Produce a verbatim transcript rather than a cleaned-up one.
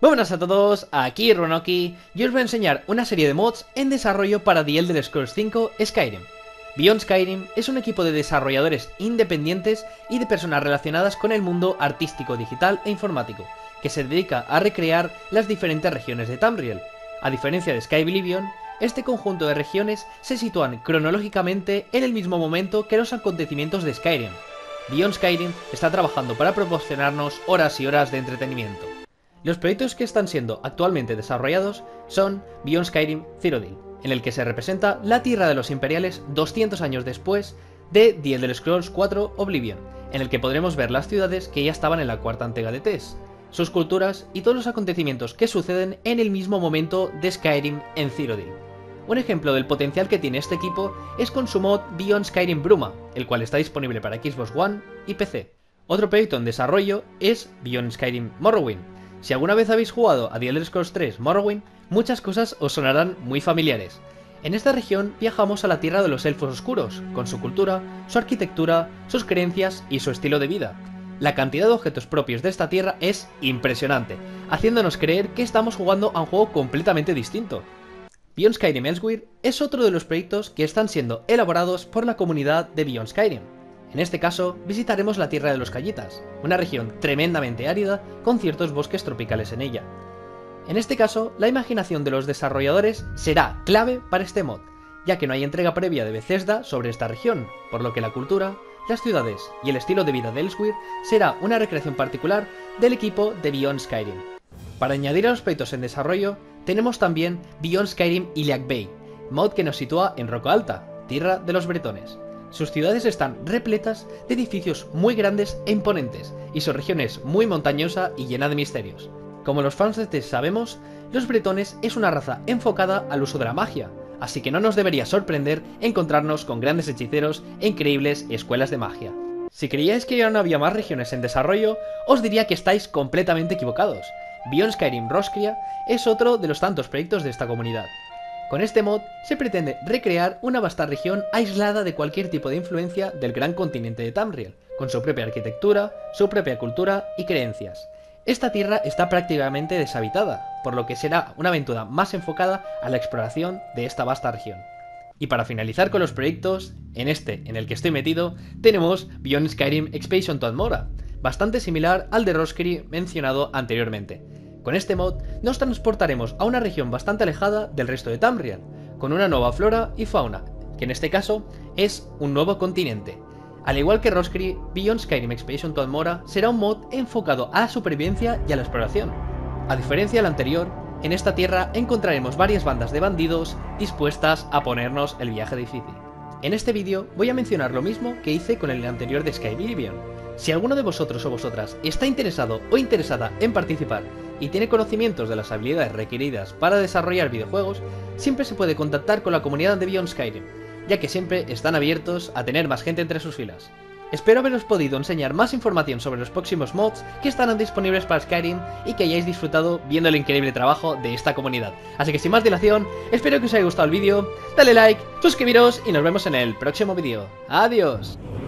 Muy buenas a todos, aquí Ronoki y os voy a enseñar una serie de mods en desarrollo para The Elder Scrolls cinco Skyrim. Beyond Skyrim es un equipo de desarrolladores independientes y de personas relacionadas con el mundo artístico, digital e informático, que se dedica a recrear las diferentes regiones de Tamriel. A diferencia de Sky Oblivion, este conjunto de regiones se sitúan cronológicamente en el mismo momento que los acontecimientos de Skyrim. Beyond Skyrim está trabajando para proporcionarnos horas y horas de entretenimiento. Los proyectos que están siendo actualmente desarrollados son Beyond Skyrim Cyrodiil, en el que se representa la Tierra de los Imperiales doscientos años después de The Elder Scrolls cuatro Oblivion, en el que podremos ver las ciudades que ya estaban en la cuarta entrega de T E S, sus culturas y todos los acontecimientos que suceden en el mismo momento de Skyrim en Cyrodiil. Un ejemplo del potencial que tiene este equipo es con su mod Beyond Skyrim Bruma, el cual está disponible para Xbox One y P C. Otro proyecto en desarrollo es Beyond Skyrim Morrowind. Si alguna vez habéis jugado a The Elder Scrolls tres Morrowind, muchas cosas os sonarán muy familiares. En esta región viajamos a la tierra de los elfos oscuros, con su cultura, su arquitectura, sus creencias y su estilo de vida. La cantidad de objetos propios de esta tierra es impresionante, haciéndonos creer que estamos jugando a un juego completamente distinto. Beyond Skyrim Elsewhere es otro de los proyectos que están siendo elaborados por la comunidad de Beyond Skyrim. En este caso, visitaremos la Tierra de los Callitas, una región tremendamente árida con ciertos bosques tropicales en ella. En este caso, la imaginación de los desarrolladores será clave para este mod, ya que no hay entrega previa de Bethesda sobre esta región, por lo que la cultura, las ciudades y el estilo de vida de Elsewhere será una recreación particular del equipo de Beyond Skyrim. Para añadir a los proyectos en desarrollo, tenemos también Beyond Skyrim Iliac Bay, mod que nos sitúa en Roca Alta, tierra de los bretones. Sus ciudades están repletas de edificios muy grandes e imponentes, y su región es muy montañosa y llena de misterios. Como los fans de T E S sabemos, los bretones es una raza enfocada al uso de la magia, así que no nos debería sorprender encontrarnos con grandes hechiceros e increíbles escuelas de magia. Si creíais que ya no había más regiones en desarrollo, os diría que estáis completamente equivocados. Beyond Skyrim Roscria es otro de los tantos proyectos de esta comunidad. Con este mod se pretende recrear una vasta región aislada de cualquier tipo de influencia del gran continente de Tamriel, con su propia arquitectura, su propia cultura y creencias. Esta tierra está prácticamente deshabitada, por lo que será una aventura más enfocada a la exploración de esta vasta región. Y para finalizar con los proyectos, en este en el que estoy metido, tenemos Beyond Skyrim Expansion to Admora, bastante similar al de Roscria mencionado anteriormente. Con este mod nos transportaremos a una región bastante alejada del resto de Tamriel, con una nueva flora y fauna, que en este caso es un nuevo continente. Al igual que Roscria, Beyond Skyrim Expansion to Admora será un mod enfocado a la supervivencia y a la exploración. A diferencia del anterior, en esta tierra encontraremos varias bandas de bandidos dispuestas a ponernos el viaje difícil. En este vídeo voy a mencionar lo mismo que hice con el anterior de Sky Oblivion. Si alguno de vosotros o vosotras está interesado o interesada en participar y tiene conocimientos de las habilidades requeridas para desarrollar videojuegos, siempre se puede contactar con la comunidad de Beyond Skyrim, ya que siempre están abiertos a tener más gente entre sus filas. Espero haberos podido enseñar más información sobre los próximos mods que estarán disponibles para Skyrim y que hayáis disfrutado viendo el increíble trabajo de esta comunidad. Así que sin más dilación, espero que os haya gustado el vídeo, dale like, suscribiros y nos vemos en el próximo vídeo. ¡Adiós!